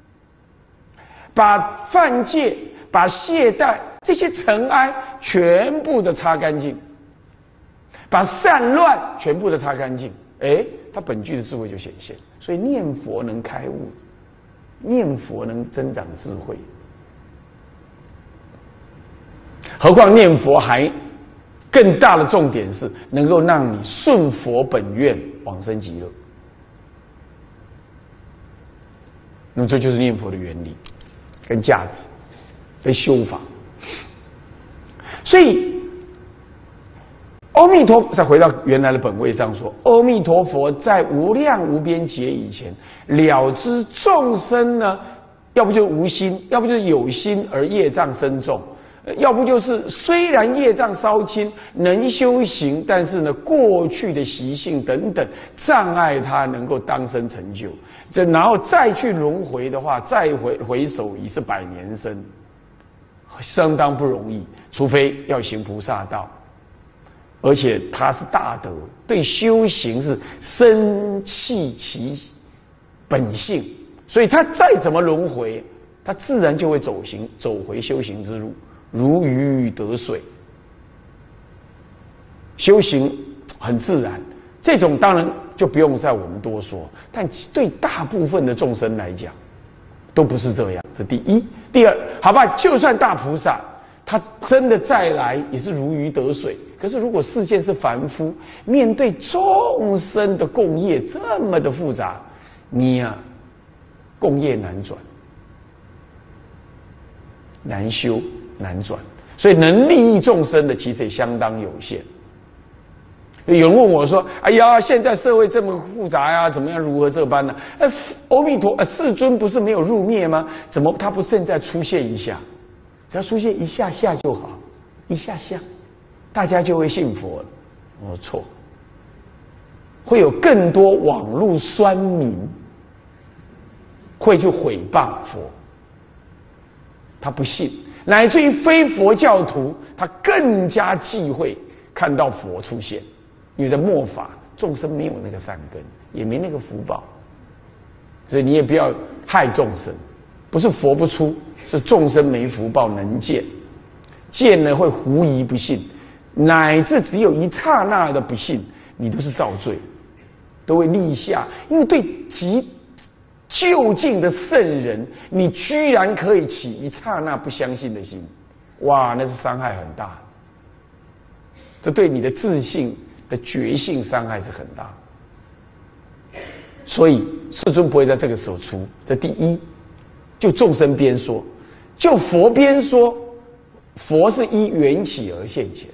Speaker 4: 把犯戒、把懈怠这些尘埃全部的擦干净，把散乱全部的擦干净，哎，它本具的智慧就显现。所以念佛能开悟，念佛能增长智慧。何况念佛还更大的重点是能够让你顺佛本愿往生极乐。那么这就是念佛的原理跟价值跟修法。所以阿弥陀佛，再回到原来的本位上说，阿弥陀佛在无量无边劫以前了知众生呢，要不就是无心，要不就是有心而业障深重， 要不就是虽然业障稍轻，能修行，但是呢，过去的习性等等障碍他能够当生成就。这然后再去轮回的话，再回回首已是百年生，相当不容易。除非要行菩萨道，而且他是大德，对修行是生弃其本性，所以他再怎么轮回，他自然就会走行走回修行之路。如鱼得水，修行很自然，这种当然就不用在我们多说。但对大部分的众生来讲，都不是这样。这第一，第二，好吧，就算大菩萨，他真的再来也是如鱼得水。可是如果世间是凡夫，面对众生的共业这么的复杂，你呀、啊，共业难转，难修。难转，所以能利益众生的其实也相当有限。有人问我说：“哎呀，现在社会这么复杂呀、啊，怎么样如何这般呢？”哎，阿弥陀，呃，世尊不是没有入灭吗？怎么他不现在出现一下？只要出现一下下就好，一下下，大家就会信佛了。我错，会有更多网络酸民会去毁谤佛，他不信。乃至于非佛教徒，他更加忌讳看到佛出现，因为在末法，众生没有那个善根，也没那个福报，所以你也不要害众生。不是佛不出，是众生没福报能见，见了会狐疑不信，乃至只有一刹那的不信，你都是造罪，都会立下。因为对极究竟的圣人，你居然可以起一刹那不相信的心，哇，那是伤害很大。这对你的自信的觉性伤害是很大。所以世尊不会在这个时候出。这第一，就众生边说，就佛边说，佛是依缘起而现前。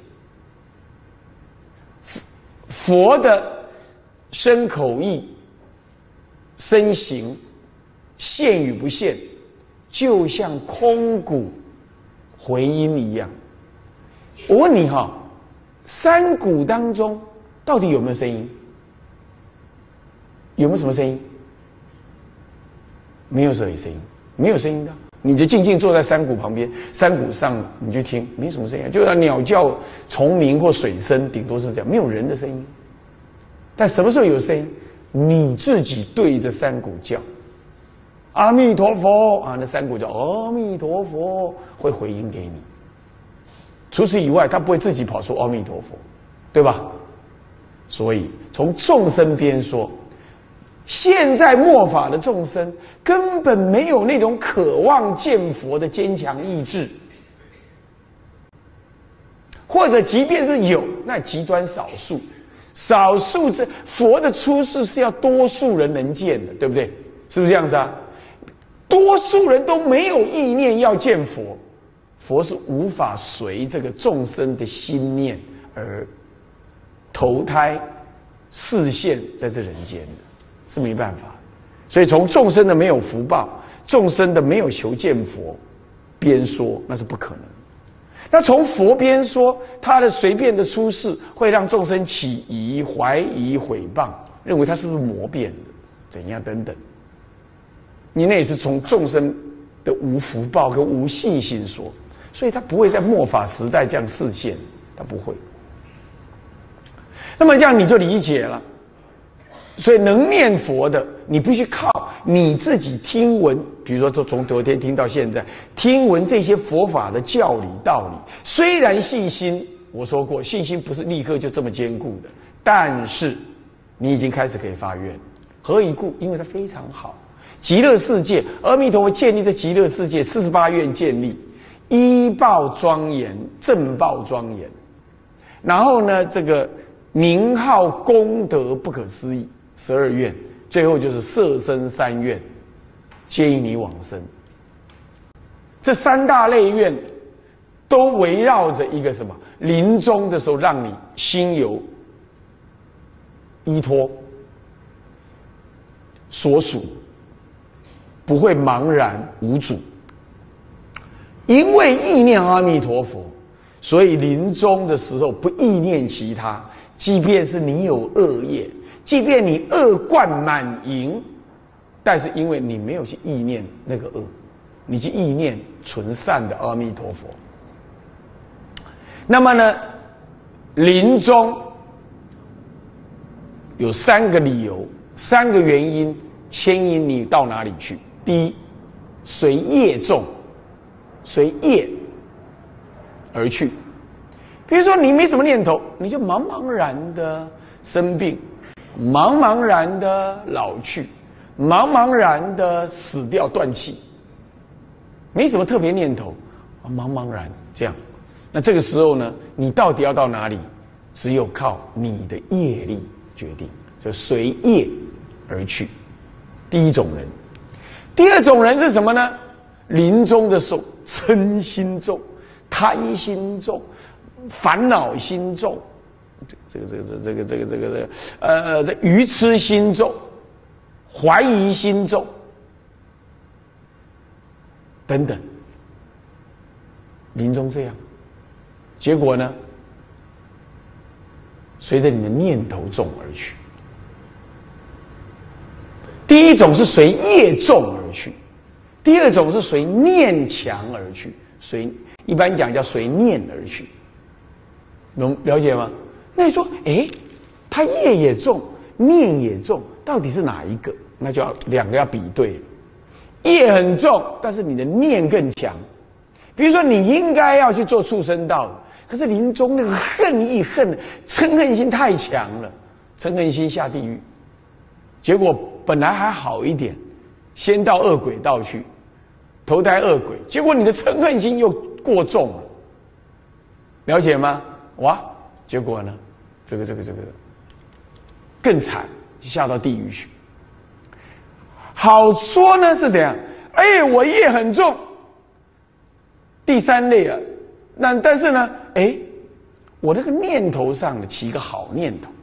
Speaker 4: 佛的身口意身形现与不现，就像空谷回音一样。我问你哈，山谷当中到底有没有声音？有没有什么声音？没有什么声音，没有声音的。你就静静坐在山谷旁边，山谷上你就听，没什么声音，就像鸟叫、虫鸣或水声，顶多是这样，没有人的声音。但什么时候有声音？你自己对着山谷叫阿弥陀佛啊，那山谷叫阿弥陀佛，会回应给你。除此以外，他不会自己跑出阿弥陀佛，对吧？所以从众生边说，现在末法的众生根本没有那种渴望见佛的坚强意志，或者即便是有，那极端少数。少数这佛的出世是要多数人能见的，对不对？是不是这样子啊？多数人都没有意念要见佛，佛是无法随这个众生的心念而投胎示现在这人间的，是没办法。所以从众生的没有福报，众生的没有求见佛边说，那是不可能。那从佛边说，他的随便的出世会让众生起疑、怀疑、毁谤，认为他是不是魔变的，怎样等等。你那也是从众生的无福报跟无信心说，所以他不会在末法时代这样示现，他不会。那么这样你就理解了。所以能念佛的，你必须靠你自己听闻，比如说从昨天听到现在，听闻这些佛法的教理道理。虽然信心，我说过，信心不是立刻就这么坚固的，但是你已经开始可以发愿。何以故？因为它非常好。极乐世界，阿弥陀佛建立这极乐世界，四十八愿建立，依报庄严，正报庄严。然后呢，这个名号功德不可思议。十二愿，最后就是摄生三愿，接引你往生。这三大类愿都围绕着一个什么？临终的时候让你心有依托所属，不会茫然无主。 因为意念阿弥陀佛，所以临终的时候不意念其他。即便是你有恶业，即便你恶贯满盈，但是因为你没有去意念那个恶，你去意念纯善的阿弥陀佛。那么呢，临终有三个理由，三个原因牵引你到哪里去。第一，随业重，随业而去。比如说你没什么念头，你就茫茫然的生病，茫茫然的老去，茫茫然的死掉断气，没什么特别念头，茫茫然这样。那这个时候呢，你到底要到哪里？只有靠你的业力决定，就随业而去。第一种人。第二种人是什么呢？临终的时候嗔心重，贪心重，烦恼心重，这个这个这个这个这个这个呃这愚痴心重，怀疑心重，等等。临终这样，结果呢，随着你的念头重而去。第一种是随业重而去，第二种是随念强而去，随一般讲叫随念而去，能了解吗？那你说，哎，他业也重，念也重，到底是哪一个？那就要两个要比对。业很重，但是你的念更强。比如说，你应该要去做畜生道，可是临终那个恨意、恨嗔恨心太强了，嗔恨心下地狱，结果本来还好一点，先到恶鬼道去，投胎恶鬼，结果你的嗔恨心又过重了，了解吗？哇，结果呢，这个这个这个更惨，下到地狱去。好说呢是怎样？哎，我业很重，第三类啊，那但是呢，哎，我这个念头上的起一个好念头。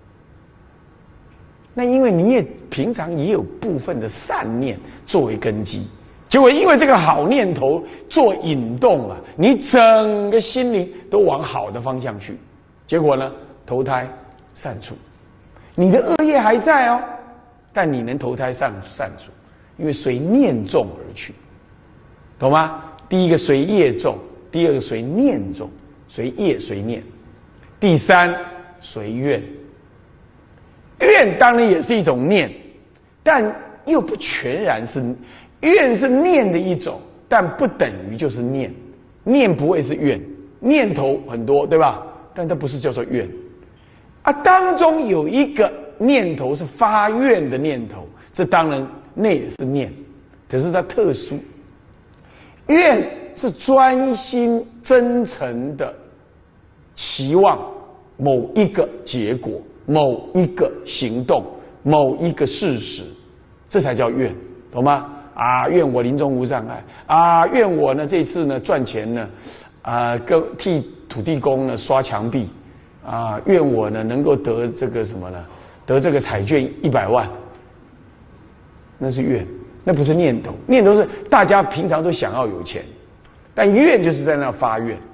Speaker 4: 那因为你也平常也有部分的善念作为根基，结果因为这个好念头做引动啊，你整个心灵都往好的方向去，结果呢，投胎善处，你的恶业还在哦，但你能投胎善善处，因为随念重而去，懂吗？第一个随业重，第二个随念重，随业随念，第三随愿。愿当然也是一种念，但又不全然是愿，是念的一种，但不等于就是念。念不会是愿，念头很多，对吧？但它不是叫做愿啊。当中有一个念头是发愿的念头，这当然那也是念，可是它特殊。愿是专心真诚的期望某一个结果，某一个行动，某一个事实，这才叫愿，懂吗？啊，愿我临终无障碍啊，愿我呢这次呢赚钱呢，啊，跟替土地公呢刷墙壁啊，愿我呢能够得这个什么呢？得这个彩券一百万，那是愿，那不是念头。念头是大家平常都想要有钱，但愿就是在那发愿。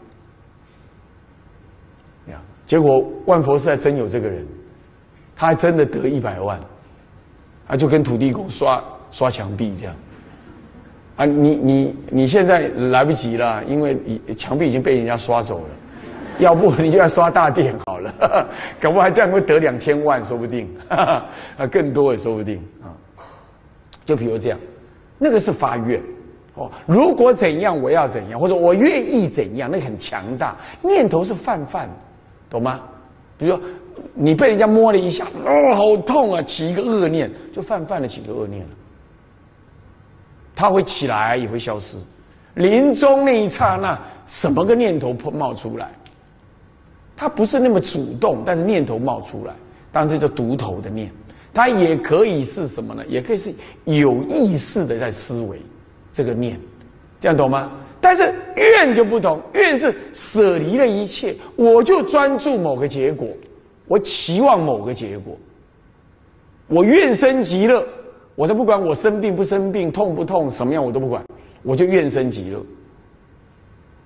Speaker 4: 结果万佛寺还真有这个人，他还真的得一百万，他就跟土地公刷刷墙壁这样。啊，你你你现在来不及了，因为墙壁已经被人家刷走了，要不你就要刷大殿好了，呵呵，搞不好还这样会得两千万，说不定，呵呵，啊，更多也说不定啊。就比如这样，那个是发愿哦，如果怎样我要怎样，或者我愿意怎样，那个很强大，念头是泛泛的。懂吗？比如说，你被人家摸了一下，哦，好痛啊！起一个恶念，就泛泛的起个恶念了。它会起来，也会消失。临终那一刹那，什么个念头冒出来？它不是那么主动，但是念头冒出来，当然这叫独头的念。它也可以是什么呢？也可以是有意识的在思维这个念，这样懂吗？但是愿就不同，愿是舍离了一切，我就专注某个结果，我期望某个结果，我愿生极乐，我才不管我生病不生病，痛不痛，什么样我都不管，我就愿生极乐。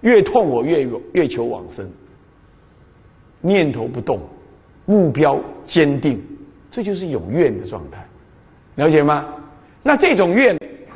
Speaker 4: 越痛我越越求往生，念头不动，目标坚定，这就是有愿的状态，了解吗？那这种愿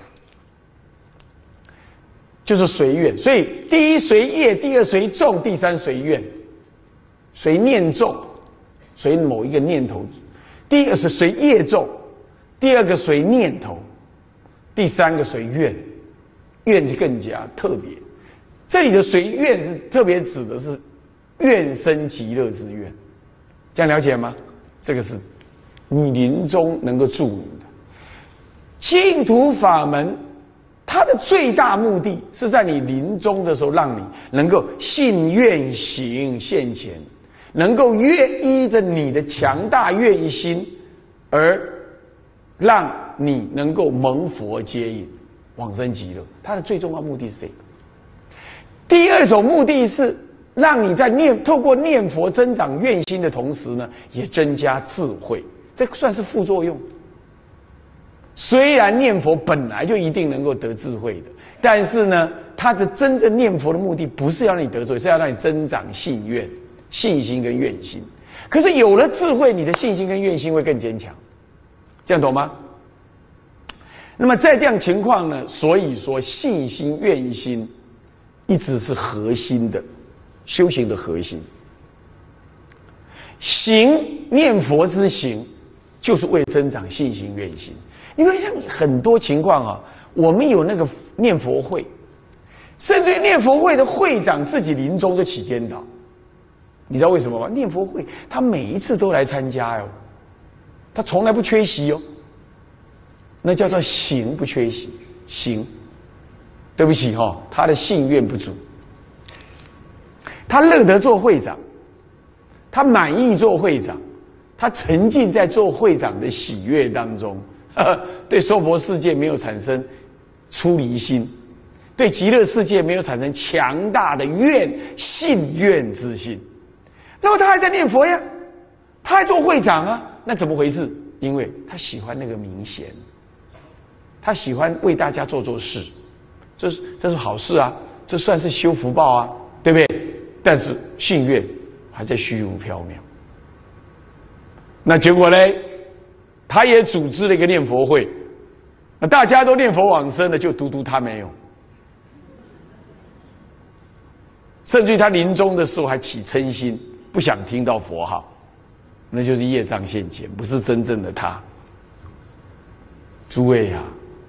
Speaker 4: 就是随愿，所以第一随业，第二随众，第三随愿，随念众，随某一个念头。第一个是随业众，第二个随念头，第三个随愿，愿就更加特别。这里的随愿是特别指的是愿生极乐之愿，这样了解吗？这个是你临终能够助你的净土法门，它的最大目的是在你临终的时候，让你能够信愿行现前，能够越依着你的强大愿意心，而让你能够蒙佛接引往生极乐。它的最重要目的是这个。第二种目的是让你在念透过念佛增长愿心的同时呢，也增加智慧，这算是副作用。虽然念佛本来就一定能够得智慧的，但是呢，它的真正念佛的目的不是要让你得智慧，是要让你增长信愿、信心跟愿心。可是有了智慧，你的信心跟愿心会更坚强，这样懂吗？那么在这样情况呢，所以说信心、愿心一直是核心的修行的核心。行念佛之行，就是为增长信心、愿心。因为像很多情况啊，我们有那个念佛会，甚至于念佛会的会长自己临终就起颠倒，你知道为什么吗？念佛会他每一次都来参加哟，他从来不缺席哦，那叫做行不缺席，行。对不起哈、哦，他的信愿不足，他乐得做会长，他满意做会长，他沉浸在做会长的喜悦当中。对娑婆世界没有产生出离心，对极乐世界没有产生强大的愿信愿之心。那么他还在念佛呀，他还做会长啊，那怎么回事？因为他喜欢那个名衔，他喜欢为大家做做事，这是这是好事啊，这算是修福报啊，对不对？但是信愿还在虚无缥缈。那结果呢？他也组织了一个念佛会，那大家都念佛往生了，就独独他没有。甚至于他临终的时候还起嗔心，不想听到佛号，那就是业障现前，不是真正的他。诸位啊，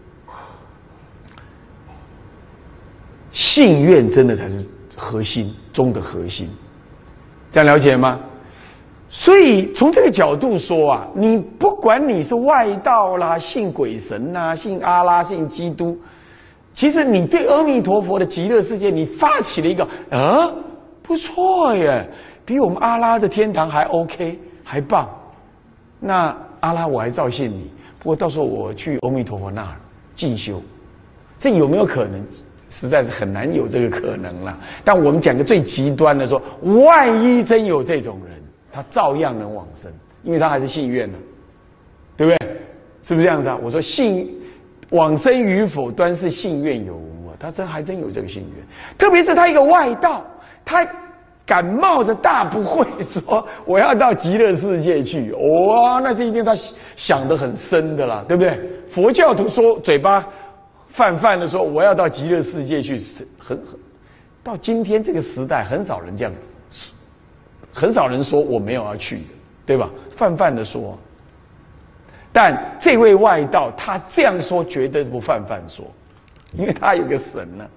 Speaker 4: 信愿真的才是核心中的核心，这样了解吗？所以从这个角度说啊，你不管你是外道啦、信鬼神啦、信阿拉、信基督，其实你对阿弥陀佛的极乐世界，你发起了一个啊，不错耶，比我们阿拉的天堂还 OK， 还棒。那阿拉我还照信你，不过到时候我去阿弥陀佛那儿进修，这有没有可能？实在是很难有这个可能了。但我们讲个最极端的说，万一真有这种人，他照样能往生，因为他还是信愿呢，对不对？是不是这样子啊？我说信往生与否，端是信愿有无啊。他真还真有这个信愿，特别是他一个外道，他敢冒着大不讳说我要到极乐世界去，哇，那是一定他想得很深的啦，对不对？佛教徒说嘴巴泛泛的说我要到极乐世界去，很很到今天这个时代，很少人这样。很少人说我没有要去的，对吧？泛泛的说，但这位外道他这样说绝对不泛泛说，因为他有个神呢、啊，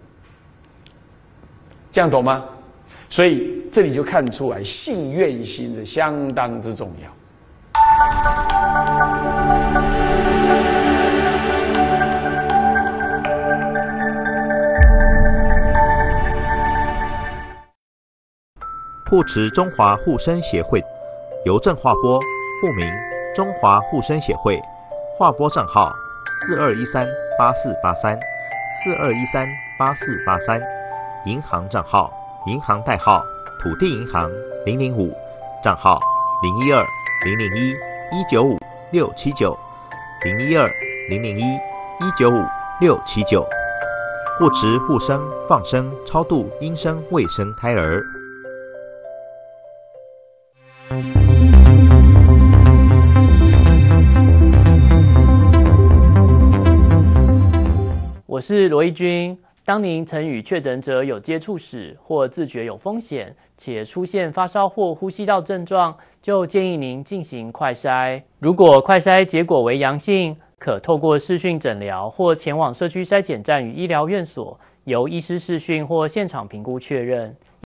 Speaker 4: 这样懂吗？所以这里就看出来信愿心是相当之重要。
Speaker 5: 护持中华护生协会邮政划拨，户名中华护生协会，划拨账号四二一三八四八三四二一三八四八三，银行账号银行代号土地银行零零五，账号零一二零零一一九五六七九零一二零零一一九五六七九， 护持、护生、放生、超度应生未生胎儿。
Speaker 6: 我是罗一军。当您曾与确诊者有接触史，或自觉有风险，且出现发烧或呼吸道症状，就建议您进行快筛。如果快筛结果为阳性，可透过视讯诊疗或前往社区筛检站与医疗院所，由医师视讯或现场评估确认。